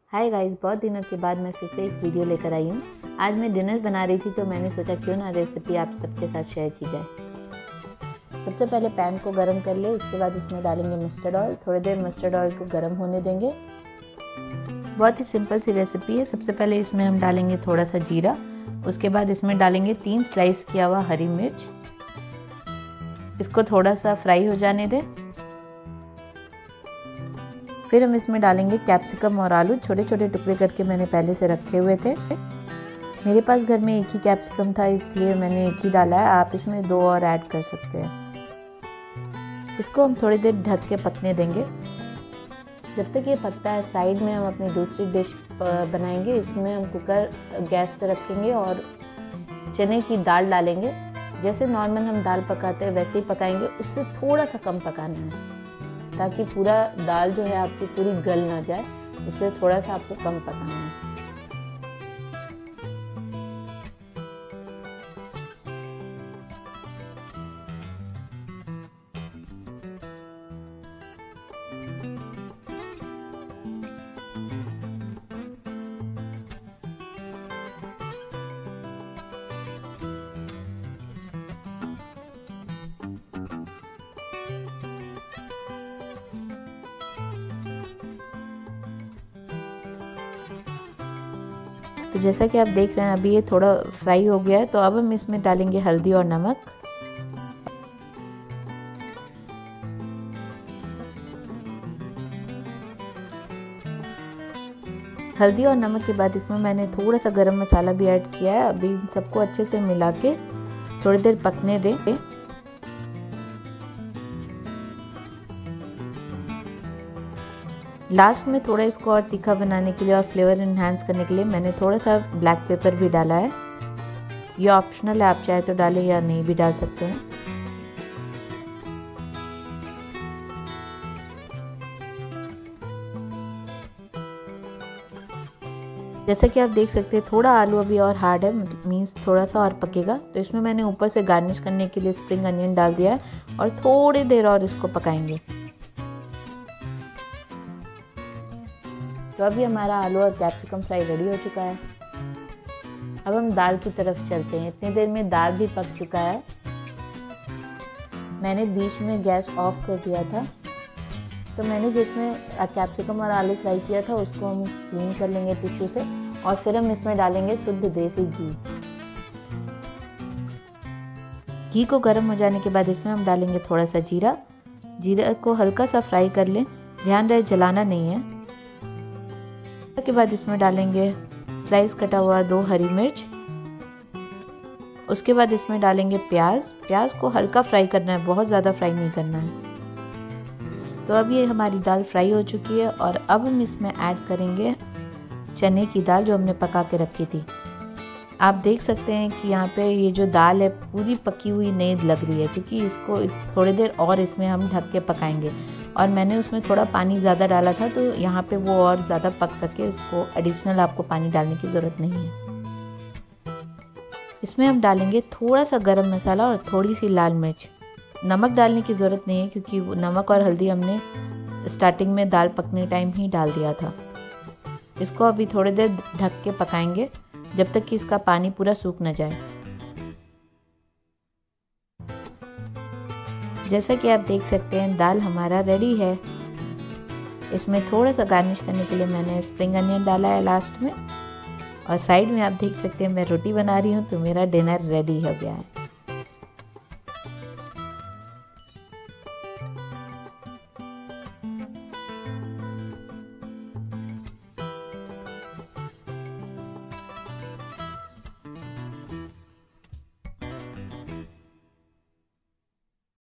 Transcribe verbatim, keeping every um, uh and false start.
Hi guys, बहुत दिनों के बाद मैं फिर से एक वीडियो लेकर आई हूँ। आज मैं डिनर बना रही थी तो मैंने सोचा क्यों ना रेसिपी आप सबके साथ शेयर की जाए। सबसे पहले पैन को गरम कर ले, उसके बाद उसमें डालेंगे मस्टर्ड ऑयल। थोड़ी देर मस्टर्ड ऑयल को गरम होने देंगे। बहुत ही सिंपल सी रेसिपी है। सबसे पहले इसमें हम डालेंगे थोड़ा सा जीरा, उसके बाद इसमें डालेंगे तीन स्लाइस किया हुआ हरी मिर्च। इसको थोड़ा सा फ्राई हो जाने दें। फिर हम इसमें डालेंगे कैप्सिकम और आलू। छोटे छोटे टुकड़े करके मैंने पहले से रखे हुए थे। मेरे पास घर में एक ही कैप्सिकम था, इसलिए मैंने एक ही डाला है। आप इसमें दो और ऐड कर सकते हैं। इसको हम थोड़ी देर ढक के पकने देंगे। जब तक ये पकता है, साइड में हम अपनी दूसरी डिश बनाएंगे। इसमें हम कुकर गैस पर रखेंगे और चने की दाल डालेंगे। जैसे नॉर्मल हम दाल पकाते हैं वैसे ही पकाएंगे, उससे थोड़ा सा कम पकाना है ताकि पूरा दाल जो है आपकी पूरी गल ना जाए। उससे थोड़ा सा आपको कम पकाना है। तो जैसा कि आप देख रहे हैं अभी ये थोड़ा फ्राई हो गया है। तो अब हम इसमें डालेंगे हल्दी और नमक। हल्दी और नमक के बाद इसमें मैंने थोड़ा सा गरम मसाला भी ऐड किया है। अभी इन सबको अच्छे से मिला के थोड़ी देर पकने दें। लास्ट में थोड़ा इसको और तीखा बनाने के लिए और फ्लेवर इन्हांस करने के लिए मैंने थोड़ा सा ब्लैक पेपर भी डाला है। ये ऑप्शनल है, आप चाहे तो डालें या नहीं भी डाल सकते हैं। जैसा कि आप देख सकते हैं थोड़ा आलू अभी और हार्ड है, मीन्स थोड़ा सा और पकेगा। तो इसमें मैंने ऊपर से गार्निश करने के लिए स्प्रिंग अनियन डाल दिया है और थोड़ी देर और इसको पकाएंगे। तो अभी हमारा आलू और कैप्सिकम फ्राई रेडी हो चुका है। अब हम दाल की तरफ चलते हैं। इतनी देर में दाल भी पक चुका है। मैंने बीच में गैस ऑफ कर दिया था। तो मैंने जिसमें कैप्सिकम और आलू फ्राई किया था उसको हम क्लीन कर लेंगे टिश्यू से और फिर हम इसमें डालेंगे शुद्ध देसी घी। घी को गर्म हो जाने के बाद इसमें हम डालेंगे थोड़ा सा जीरा। जीरा को हल्का सा फ्राई कर लें, ध्यान रहे जलाना नहीं है। के बाद इसमें डालेंगे स्लाइस कटा हुआ दो हरी मिर्च। उसके बाद इसमें डालेंगे प्याज। प्याज को हल्का फ्राई करना है, बहुत ज़्यादा फ्राई नहीं करना है। तो अब ये हमारी दाल फ्राई हो चुकी है और अब हम इसमें ऐड करेंगे चने की दाल जो हमने पका के रखी थी। आप देख सकते हैं कि यहाँ पे ये जो दाल है पूरी पकी हुई नहीं लग रही है, क्योंकि इसको इस थोड़ी देर और इसमें हम ढक के पकाएंगे। और मैंने उसमें थोड़ा पानी ज़्यादा डाला था तो यहाँ पे वो और ज़्यादा पक सके, उसको एडिशनल आपको पानी डालने की ज़रूरत नहीं है। इसमें हम डालेंगे थोड़ा सा गरम मसाला और थोड़ी सी लाल मिर्च। नमक डालने की ज़रूरत नहीं है क्योंकि वो नमक और हल्दी हमने स्टार्टिंग में दाल पकने टाइम ही डाल दिया था। इसको अभी थोड़ी देर ढक के पकाएंगे जब तक कि इसका पानी पूरा सूख न जाए। जैसा कि आप देख सकते हैं दाल हमारा रेडी है। इसमें थोड़ा सा गार्निश करने के लिए मैंने स्प्रिंग अनियन डाला है लास्ट में। और साइड में आप देख सकते हैं मैं रोटी बना रही हूँ। तो मेरा डिनर रेडी हो गया है।